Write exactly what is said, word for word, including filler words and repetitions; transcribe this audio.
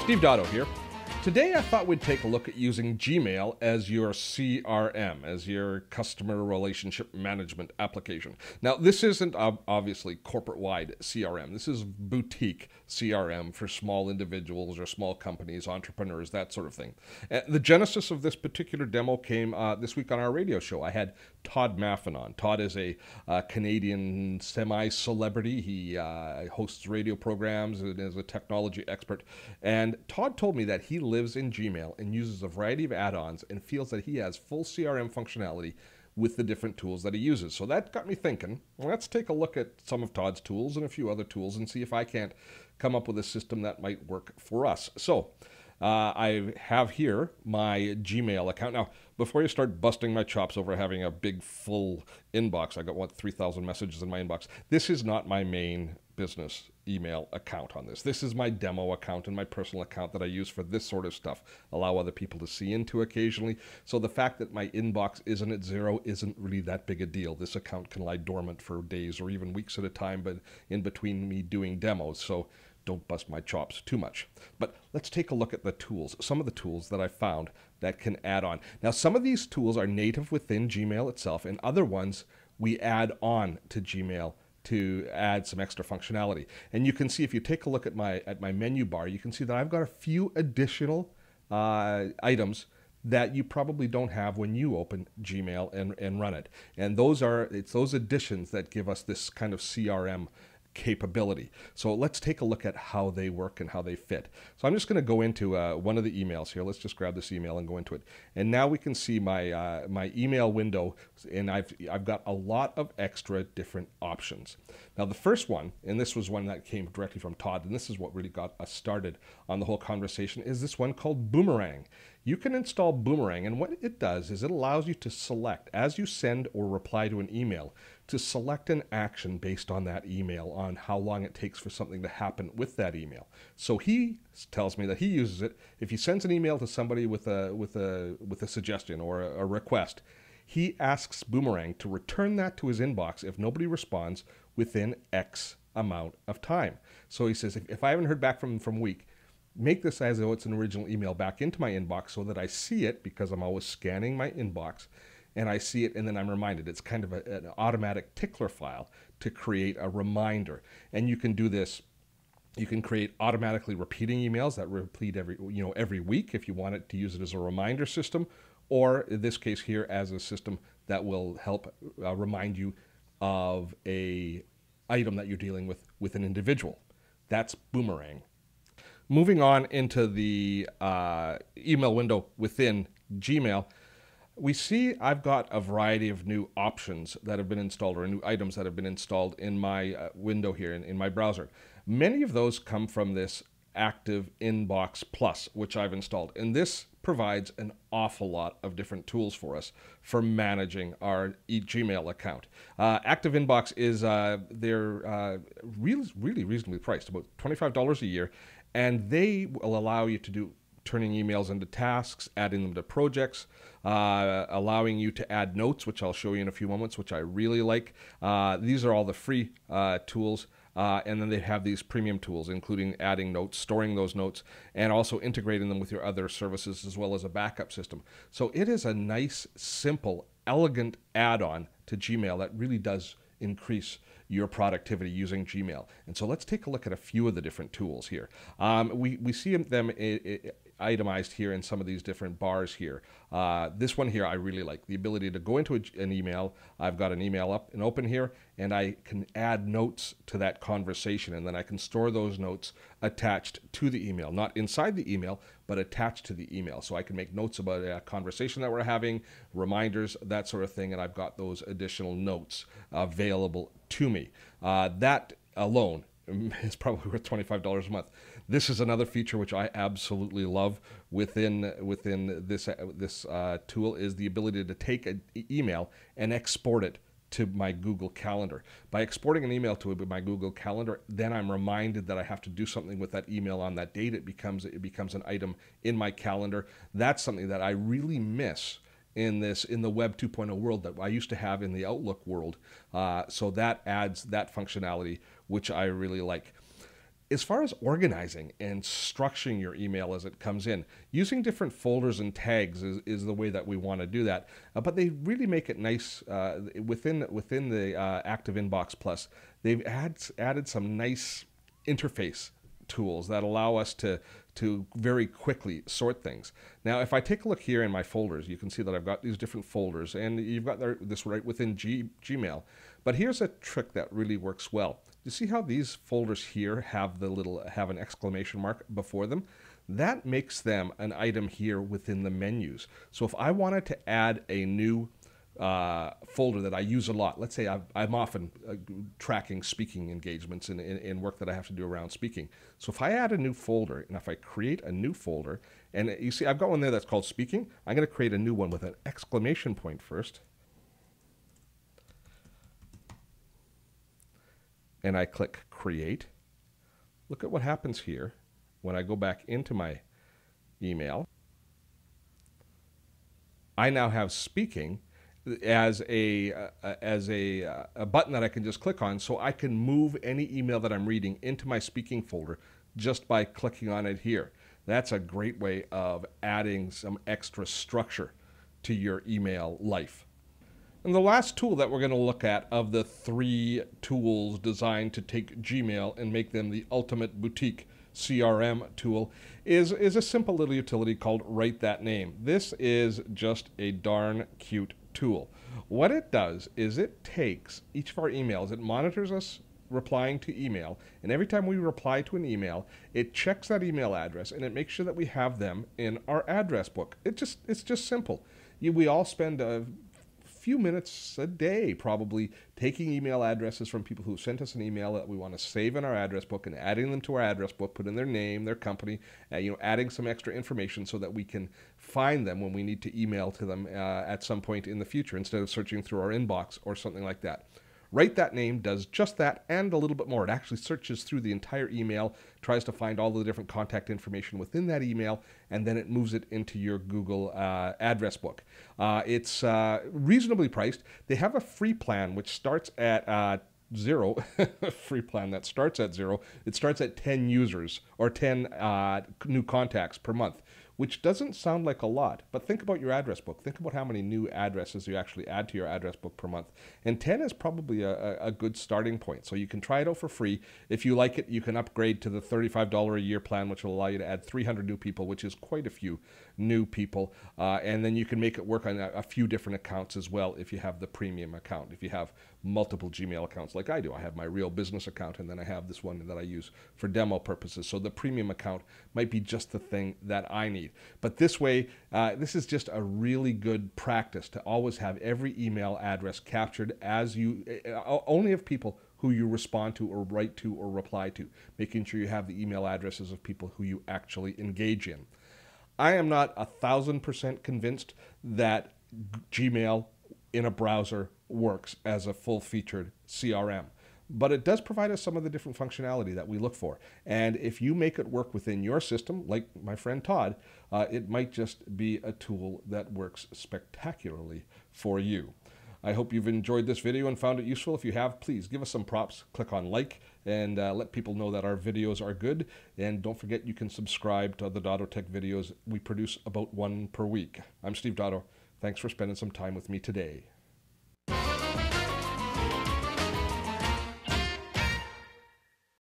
Steve Dotto here. Today I thought we'd take a look at using Gmail as your C R M, as your customer relationship management application. Now, this isn't ob- obviously corporate-wide C R M. This is boutique C R M for small individuals or small companies, entrepreneurs, that sort of thing. Uh, the genesis of this particular demo came uh, this week on our radio show. I had Tod Maffin on. Tod is a uh, Canadian semi-celebrity. He uh, hosts radio programs and is a technology expert. And Tod told me that he lives in Gmail and uses a variety of add-ons and feels that he has full C R M functionality with the different tools that he uses. So that got me thinking, well, let's take a look at some of Tod's tools and a few other tools and see if I can't come up with a system that might work for us. So uh, I have here my Gmail account. Now, before you start busting my chops over having a big full inbox, I got, what, three thousand messages in my inbox. This is not my main business email account on this. This is my demo account and my personal account that I use for this sort of stuff, allow other people to see into occasionally. So the fact that my inbox isn't at zero isn't really that big a deal. This account can lie dormant for days or even weeks at a time, but in between me doing demos. So don't bust my chops too much. But let's take a look at the tools, some of the tools that I found that can add on. Now, some of these tools are native within Gmail itself, and other ones we add on to Gmail to add some extra functionality. And you can see, if you take a look at my at my menu bar, you can see that I've got a few additional uh, items that you probably don't have when you open Gmail and, and run it. And those are, it's those additions that give us this kind of C R M capability. So let's take a look at how they work and how they fit. So I'm just going to go into uh, one of the emails here. Let's just grab this email and go into it. And now we can see my uh, my email window, and I've I've got a lot of extra different options. Now the first one, and this was one that came directly from Tod, and this is what really got us started on the whole conversation, is this one called Boomerang. You can install Boomerang, and what it does is it allows you to select, as you send or reply to an email, to select an action based on that email, on how long it takes for something to happen with that email. So he tells me that he uses it. If he sends an email to somebody with a with a with a suggestion or a, a request, he asks Boomerang to return that to his inbox if nobody responds within X amount of time. So he says, if, if I haven't heard back from him from a week, make this as though it's an original email back into my inbox so that I see it, because I'm always scanning my inbox, and I see it and then I'm reminded. It's kind of a, an automatic tickler file to create a reminder. And you can do this. You can create automatically repeating emails that repeat every, you know, every week if you want it to use it as a reminder system, or in this case here as a system that will help uh, remind you of a item that you're dealing with with an individual. That's Boomerang. Moving on into the uh, email window within Gmail, we see I've got a variety of new options that have been installed, or new items that have been installed in my uh, window here in, in my browser. Many of those come from this ActiveInBox Plus, which I've installed. And this provides an awful lot of different tools for us for managing our e Gmail account. Uh, ActiveInBox is, uh, they're uh, really, really reasonably priced, about twenty-five dollars a year. And they will allow you to do turning emails into tasks, adding them to projects, uh, allowing you to add notes, which I'll show you in a few moments, which I really like. Uh, these are all the free uh, tools. Uh, and then they have these premium tools, including adding notes, storing those notes, and also integrating them with your other services, as well as a backup system. So it is a nice, simple, elegant add-on to Gmail that really does increase your productivity using Gmail. And so let's take a look at a few of the different tools here. Um, we, we see them I, I, itemized here in some of these different bars here. Uh, this one here I really like, the ability to go into a, an email. I've got an email up and open here, and I can add notes to that conversation, and then I can store those notes attached to the email, not inside the email, but attached to the email. So I can make notes about a conversation that we're having, reminders, that sort of thing, and I've got those additional notes available to me. Uh, that alone is probably worth twenty-five dollars a month. This is another feature which I absolutely love within within this uh, this uh, tool, is the ability to take an email and export it to my Google Calendar. By exporting an email to my Google Calendar, then I'm reminded that I have to do something with that email on that date. It becomes it becomes an item in my calendar. That's something that I really miss in this in the Web two point oh world that I used to have in the Outlook world. Uh, so that adds that functionality, which I really like. As far as organizing and structuring your email as it comes in, using different folders and tags is, is the way that we want to do that. Uh, but they really make it nice uh, within within the uh, ActiveInBox Plus. They've add, added some nice interface tools that allow us to to very quickly sort things. Now, if I take a look here in my folders, you can see that I've got these different folders, and you've got this right within G, Gmail. But here's a trick that really works well. You see how these folders here have the little have an exclamation mark before them? That makes them an item here within the menus. So if I wanted to add a new uh, folder that I use a lot, let's say I've, I'm often uh, tracking speaking engagements in, in, in work that I have to do around speaking. So if I add a new folder, and if I create a new folder, and you see I've got one there that's called speaking, I'm going to create a new one with an exclamation point first. And I click create. Look at what happens here when I go back into my email. I now have speaking as a uh, as a, uh, a button that I can just click on, so I can move any email that I'm reading into my speaking folder just by clicking on it here. That's a great way of adding some extra structure to your email life. And the last tool that we're going to look at of the three tools designed to take Gmail and make them the ultimate boutique C R M tool is, is a simple little utility called WriteThatName. This is just a darn cute tool. What it does is it takes each of our emails, it monitors us replying to email, and every time we reply to an email, it checks that email address and it makes sure that we have them in our address book. It just, it's just simple. You, we all spend a few minutes a day probably taking email addresses from people who sent us an email that we want to save in our address book and adding them to our address book, put in their name, their company, uh, you know, adding some extra information so that we can find them when we need to email to them uh, at some point in the future instead of searching through our inbox or something like that. WriteThatName does just that and a little bit more. It actually searches through the entire email, tries to find all the different contact information within that email, and then it moves it into your Google uh, address book. Uh, it's uh, reasonably priced. They have a free plan which starts at uh, zero, free plan that starts at zero. It starts at ten users or ten uh, new contacts per month, which doesn't sound like a lot, but think about your address book. Think about how many new addresses you actually add to your address book per month. And ten is probably a, a good starting point. So you can try it out for free. If you like it, you can upgrade to the thirty-five dollars a year plan, which will allow you to add three hundred new people, which is quite a few new people. Uh, and then you can make it work on a, a few different accounts as well if you have the premium account. If you have multiple Gmail accounts like I do. I have my real business account, and then I have this one that I use for demo purposes. So the premium account might be just the thing that I need. But this way, uh, this is just a really good practice to always have every email address captured as you, uh, only of people who you respond to or write to or reply to, making sure you have the email addresses of people who you actually engage in. I am not a thousand percent convinced that Gmail in a browser works as a full-featured C R M. But it does provide us some of the different functionality that we look for. And if you make it work within your system, like my friend Todd, uh, it might just be a tool that works spectacularly for you. I hope you've enjoyed this video and found it useful. If you have, please give us some props. Click on like and uh, let people know that our videos are good. And don't forget you can subscribe to the Dotto Tech videos. We produce about one per week. I'm Steve Dotto. Thanks for spending some time with me today.